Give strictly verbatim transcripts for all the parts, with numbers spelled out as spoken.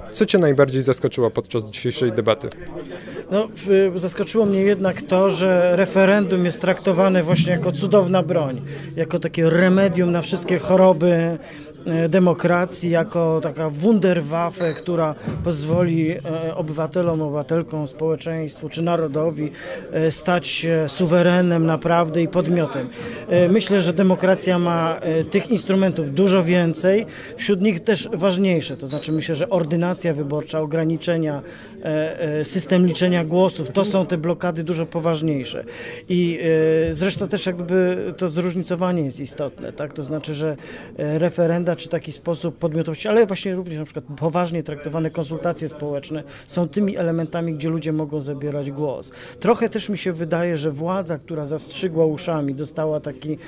Co Cię najbardziej zaskoczyło podczas dzisiejszej debaty? No, w, zaskoczyło mnie jednak to, że referendum jest traktowane właśnie jako cudowna broń, jako takie remedium na wszystkie choroby demokracji, jako taka Wunderwaffe, która pozwoli obywatelom, obywatelkom, społeczeństwu czy narodowi stać się suwerenem naprawdę i podmiotem. Myślę, że demokracja ma tych instrumentów dużo więcej, wśród nich też ważniejsze, to znaczy myślę, że ordynacja wyborcza, ograniczenia, system liczenia głosów, to są te blokady dużo poważniejsze. I zresztą też jakby to zróżnicowanie jest istotne, tak? To znaczy, że referenda czy taki sposób podmiotowości, ale właśnie również na przykład poważnie traktowane konsultacje społeczne są tymi elementami, gdzie ludzie mogą zabierać głos. Trochę też mi się wydaje, że władza, która zastrzygła uszami, dostała taki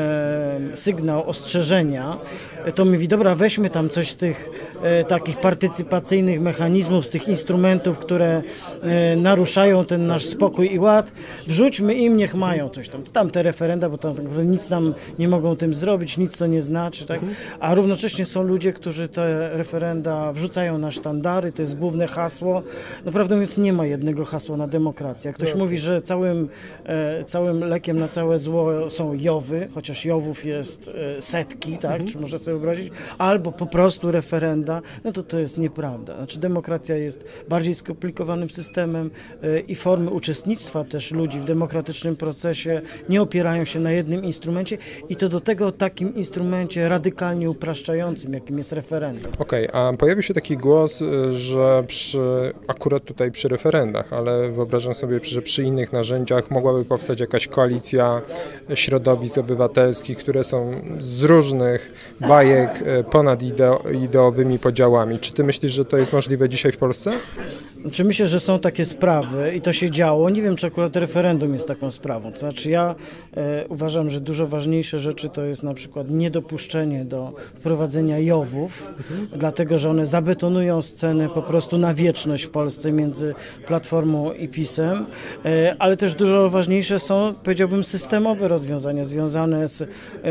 e, sygnał ostrzeżenia, to mówi, dobra, weźmy tam coś z tych e, takich partycypacyjnych mechanizmów, z tych instrumentów, które e, naruszają ten nasz spokój i ład, wrzućmy im, niech mają coś tam. Tam te referenda, bo tam nic nam nie mogą tym zrobić, nic to nie znaczy, tak? A równocześnie są ludzie, którzy te referenda wrzucają na sztandary, to jest główne hasło. No prawdę mówiąc, nie ma jednego hasła na demokrację. Jak ktoś tak mówi, że całym, e, całym lekiem na całe zło są jowy, chociaż jowów jest e, setki, tak, mhm. czy można sobie wyobrazić, albo po prostu referenda, no to to jest nieprawda. Znaczy demokracja jest bardziej skomplikowanym systemem e, i formy uczestnictwa też ludzi w demokratycznym procesie nie opierają się na jednym instrumencie i to do tego takim instrumencie radykalnie upraszczającym, jakim jest referendum. Okej, okay, a pojawił się taki głos, że przy, akurat tutaj przy referendach, ale wyobrażam sobie, że przy innych narzędziach mogłaby powstać jakaś koalicja środowisk obywatelskich, które są z różnych bajek ponad ideo, ideowymi podziałami. Czy ty myślisz, że to jest możliwe dzisiaj w Polsce? Znaczy myślę, że są takie sprawy i to się działo. Nie wiem, czy akurat referendum jest taką sprawą. To znaczy ja e, uważam, że dużo ważniejsze rzeczy to jest na przykład niedopuszczenie do wprowadzenia jowów, mhm. dlatego, że one zabetonują scenę po prostu na wieczność w Polsce między Platformą i PiS-em, e, ale też dużo ważniejsze są, powiedziałbym, systemowe rozwiązania związane z e,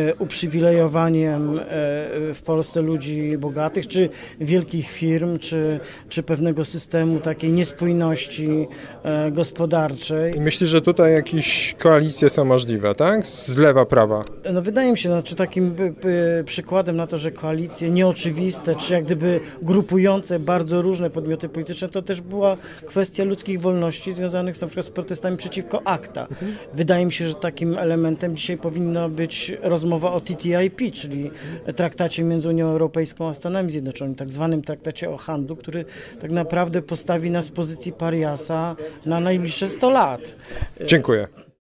uprzywilejowaniem e, w Polsce ludzi bogatych, czy wielkich firm, czy, czy pewnego systemu takiej niespójności e, gospodarczej. I myślisz, że tutaj jakieś koalicje są możliwe, tak? Z lewa, prawa. No wydaje mi się, znaczy takim by, by, przykładem na to, że koalicje nieoczywiste, czy jak gdyby grupujące bardzo różne podmioty polityczne, to też była kwestia ludzkich wolności związanych na przykład z protestami przeciwko ACTA. Mhm. Wydaje mi się, że takim elementem dzisiaj powinna być rozmowa o T T I P, czyli traktacie między Unią Europejską a Stanami Zjednoczonymi, tak zwanym traktacie o handlu, który tak naprawdę postawi nas w pozycji pariasa na najbliższe sto lat. Dziękuję.